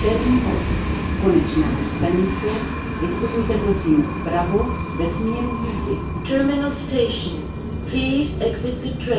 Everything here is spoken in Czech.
Černý most. Konečná stanice. Vystupujte prosím vpravo ve směru jízdy. Terminal station. Please exit the train.